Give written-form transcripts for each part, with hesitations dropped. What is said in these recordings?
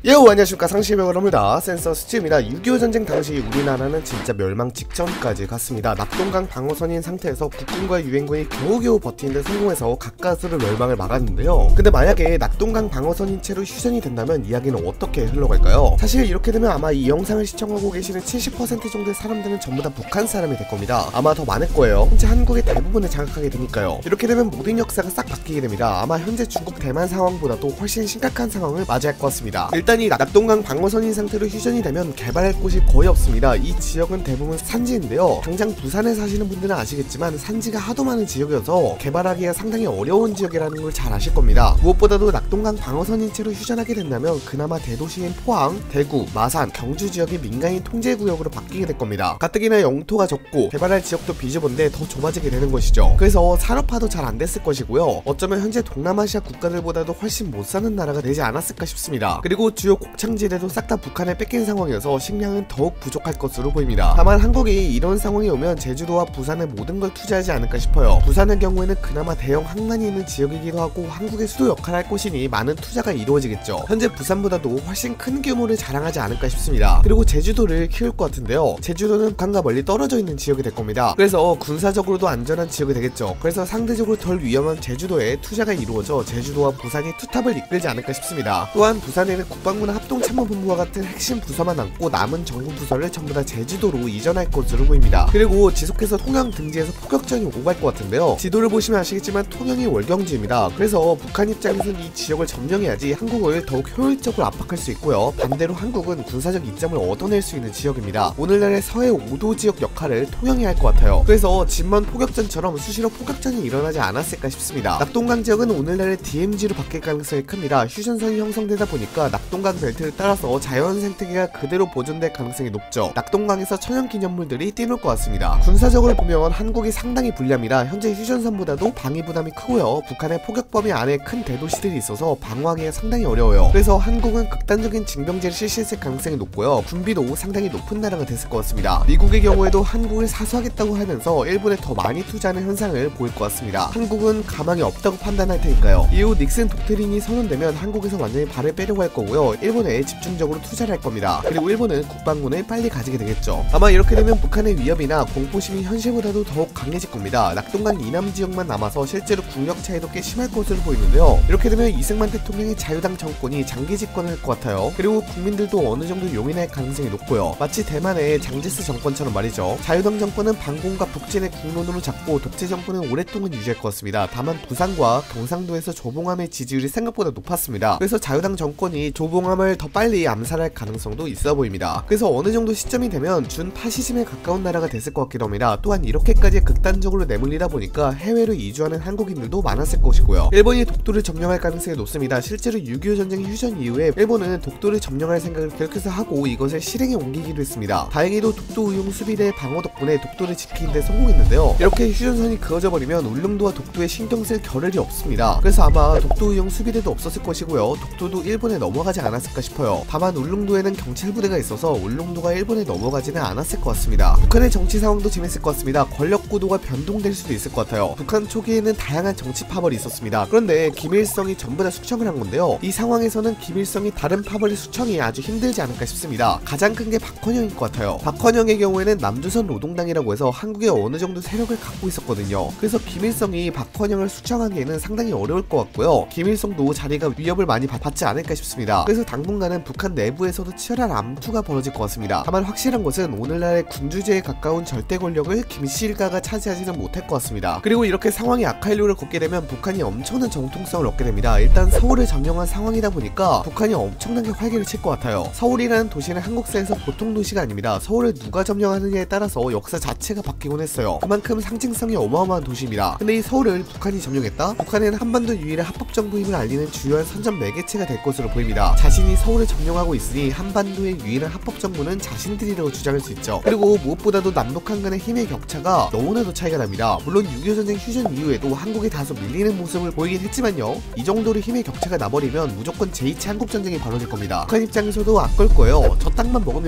안녕하십니까, 상시배우랍니다. 센서 수치입니다. 6.25 전쟁 당시 우리나라는 진짜 멸망 직전까지 갔습니다. 낙동강 방어선인 상태에서 국군과 유엔군이 겨우겨우 버티는데 성공해서 가까스로 멸망을 막았는데요. 근데 만약에 낙동강 방어선인 채로 휴전이 된다면 이야기는 어떻게 흘러갈까요? 사실 이렇게 되면 아마 이 영상을 시청하고 계시는 70% 정도의 사람들은 전부 다 북한 사람이 될 겁니다. 아마 더 많을 거예요. 현재 한국의 대부분을 장악하게 되니까요. 이렇게 되면 모든 역사가 싹 바뀌게 됩니다. 아마 현재 중국 대만 상황보다도 훨씬 심각한 상황을 맞이할 것 같습니다. 일단 이 낙동강 방어선인 상태로 휴전이 되면 개발할 곳이 거의 없습니다. 이 지역은 대부분 산지인데요. 당장 부산에 사시는 분들은 아시겠지만 산지가 하도 많은 지역이어서 개발하기가 상당히 어려운 지역이라는 걸 잘 아실 겁니다. 무엇보다도 낙동강 방어선인 채로 휴전하게 된다면 그나마 대도시인 포항, 대구, 마산, 경주 지역이 민간인 통제구역으로 바뀌게 될 겁니다. 가뜩이나 영토가 적고 개발할 지역도 비좁은데 더 좁아지게 되는 것이죠. 그래서 산업화도 잘 안 됐을 것이고요. 어쩌면 현재 동남아시아 국가들보다도 훨씬 못 사는 나라가 되지 않았을까 싶습니다. 그리고 주요 곡창지대도 싹 다 북한에 뺏긴 상황이어서 식량은 더욱 부족할 것으로 보입니다. 다만 한국이 이런 상황이 오면 제주도와 부산에 모든 걸 투자하지 않을까 싶어요. 부산의 경우에는 그나마 대형 항만이 있는 지역이기도 하고 한국의 수도 역할을 할 곳이니 많은 투자가 이루어지겠죠. 현재 부산보다도 훨씬 큰 규모를 자랑하지 않을까 싶습니다. 그리고 제주도를 키울 것 같은데요. 제주도는 북한과 멀리 떨어져 있는 지역이 될 겁니다. 그래서 군사적으로도 안전한 지역이 되겠죠. 그래서 상대적으로 덜 위험한 제주도에 투자가 이루어져 제주도와 부산이 투탑을 이끌지 않을까 싶습니다. 또한 부산에는 국방부나 합동참모본부와 같은 핵심 부서만 남고 남은 정부 부서를 전부 다 제주도로 이전할 것으로 보입니다. 그리고 지속해서 통영 등지에서 포격전이 오갈 것 같은데요. 지도를 보시면 아시겠지만 통영이 월경지입니다. 그래서 북한 입장에서는 이 지역을 점령해야지 한국을 더욱 효율적으로 압박할 수 있고요. 반대로 한국은 군사적 이점을 얻어낼 수 있는 지역입니다. 오늘날의 서해 5도 지역 역할을 통영이 할 것 같아요. 그래서 진만 포격전처럼 수시로 포격전이 일어나지 않았을까 싶습니다. 낙동강 지역은 오늘날의 DMZ로 바뀔 가능성이 큽니다. 휴전선이 형성되다 보니까 낙동강 벨트를 따라서 자연 생태계가 그대로 보존될 가능성이 높죠. 낙동강에서 천연기념물들이 뛰놀 것 같습니다. 군사적으로 보면 한국이 상당히 불리합니다. 현재 휴전선보다도 방위 부담이 크고요. 북한의 포격 범위 안에 큰 대도시들이 있어서 방어하기가 상당히 어려워요. 그래서 한국은 극단적인 징병제를 실시했을 가능성이 높고요. 군비도 상당히 높은 나라가 됐을 것 같습니다. 미국의 경우에도 한국을 사수하겠다고 하면서 일본에 더 많이 투자하는 현상을 보일 것 같습니다. 한국은 가망이 없다고 판단할 테니까요. 이후 닉슨 독트린이 선언되면 한국에서 완전히 발을 빼려고 할 거고요. 일본에 집중적으로 투자를 할 겁니다. 그리고 일본은 국방군을 빨리 가지게 되겠죠. 아마 이렇게 되면 북한의 위협이나 공포심이 현실보다도 더욱 강해질 겁니다. 낙동강 이남 지역만 남아서 실제로 국력 차이도 꽤 심할 것으로 보이는데요. 이렇게 되면 이승만 대통령의 자유당 정권이 장기 집권을 할 것 같아요. 그리고 국민들도 어느 정도 용인할 가능성이 높고요. 마치 대만의 장제스 정권처럼 말이죠. 자유당 정권은 반공과 북진의 국론으로 잡고 독재 정권은 오랫동안 유지할 것 같습니다. 다만 부산과 경상도에서 조봉암의 지지율이 생각보다 높았습니다. 그래서 자유당 정권이 조봉암을 더 빨리 암살할 가능성도 있어 보입니다. 그래서 어느 정도 시점이 되면 준 파시즘에 가까운 나라가 됐을 것 같기도 합니다. 또한 이렇게까지 극단적으로 내몰리다 보니까 해외로 이주하는 한국인들도 많았을 것이고요. 일본이 독도를 점령할 가능성이 높습니다. 실제로 6.25 전쟁 휴전 이후에 일본은 독도를 점령할 생각을 계속해서 하고 이것을 실행에 옮기기도 했습니다. 다행히도 독도 의용 수비대의 방어 덕분에 독도를 지키는 데 성공했는데요. 이렇게 휴전선이 그어져 버리면 울릉도와 독도에 신경 쓸 겨를이 없습니다. 그래서 아마 독도 의용 수비대도 없었을 것이고요. 독도도 일본에 넘어가지 않았을까 싶어요. 다만 울릉도에는 경찰 부대가 있어서 울릉도가 일본에 넘어가지는 않았을 것 같습니다. 북한의 정치 상황도 재밌을 것 같습니다. 권력 구도가 변동될 수도 있을 것 같아요. 북한 초기에는 다양한 정치 파벌이 있었습니다. 그런데 김일성이 전부 다 숙청을 한 건데요. 이 상황에서는 김일성이 다른 파벌의 숙청이 아주 힘들지 않을까 싶습니다. 가장 큰 게 박헌영일 것 같아요. 박헌영의 경우에는 남조선 노동당이라고 해서 한국에 어느 정도 세력을 갖고 있었거든요. 그래서 김일성이 박헌영을 숙청하기에는 상당히 어려울 것 같고요. 김일성도 자리가 위협을 많이 받지 않을까 싶습니다. 그래서 당분간은 북한 내부에서도 치열한 암투가 벌어질 것 같습니다. 다만 확실한 것은 오늘날의 군주제에 가까운 절대 권력을 김씨 일가가 차지하지는 못할 것 같습니다. 그리고 이렇게 상황이 악화일로를 걷게 되면 북한이 엄청난 정통성을 얻게 됩니다. 일단 서울을 점령한 상황이다 보니까 북한이 엄청나게 활기를 칠 것 같아요. 서울이라는 도시는 한국사에서 보통 도시가 아닙니다. 서울을 누가 점령하느냐에 따라서 역사 자체가 바뀌곤 했어요. 그만큼 상징성이 어마어마한 도시입니다. 근데 이 서울을 북한이 점령했다? 북한에는 한반도 유일의 합법정부임을 알리는 주요한 선전 매개체가 될 것으로 보입니다. 자신이 서울을 점령하고 있으니 한반도의 유일한 합법정부는 자신들이라고 주장할 수 있죠. 그리고 무엇보다도 남북한 간의 힘의 격차가 너무나도 차이가 납니다. 물론 6.25 전쟁 휴전 이후에도 한국이 다소 밀리는 모습을 보이긴 했지만요. 이 정도로 힘의 격차가 나버리면 무조건 제2차 한국전쟁이 벌어질 겁니다. 북한 입장에서도 안 걸 거예요. 저 땅만 먹으면 무력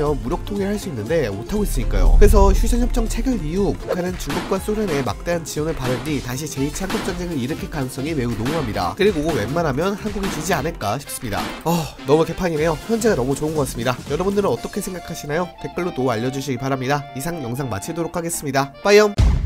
통일할 수 있는데 못하고 있으니까요. 그래서 휴전협정 체결 이후 북한은 중국과 소련의 막대한 지원을 받은 뒤 다시 제2차 한국전쟁을 일으킬 가능성이 매우 농후합니다. 그리고 웬만하면 한국이 지지 않을까 싶습니다. 너무 개판이네요. 현재가 너무 좋은 것 같습니다. 여러분들은 어떻게 생각하시나요? 댓글로 또 알려주시기 바랍니다. 이상 영상 마치도록 하겠습니다. 빠이염.